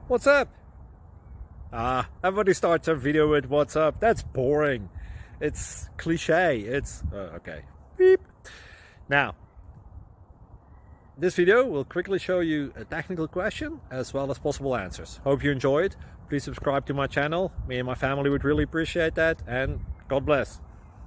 What's up? Everybody starts a video with what's up. That's boring. It's cliche. It's okay. Beep. Now, this video will quickly show you a technical question as well as possible answers. Hope you enjoyed. Please subscribe to my channel. Me and my family would really appreciate that, and God bless.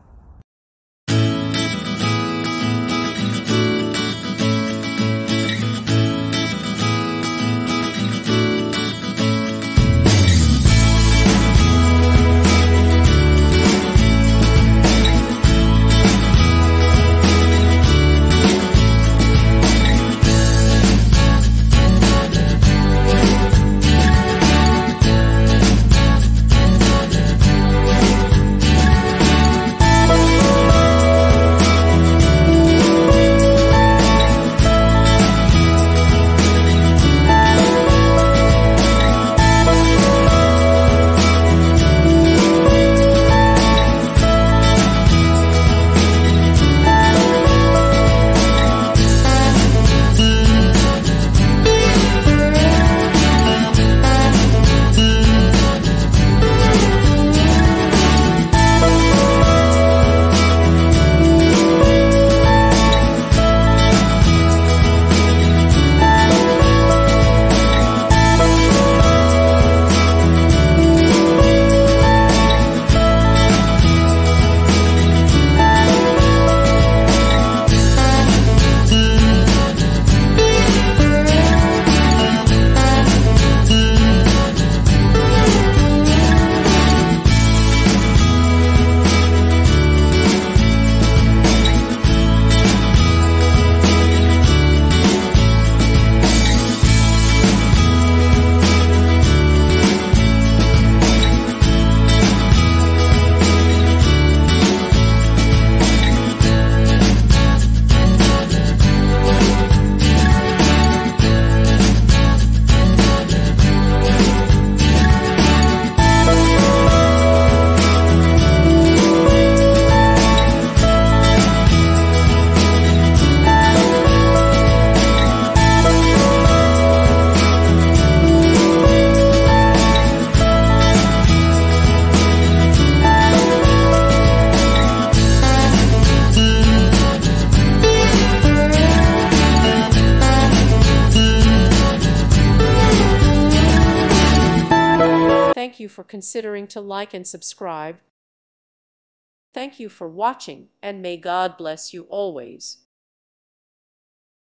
Thank you for considering to like and subscribe. Thank you for watching, and may God bless you always.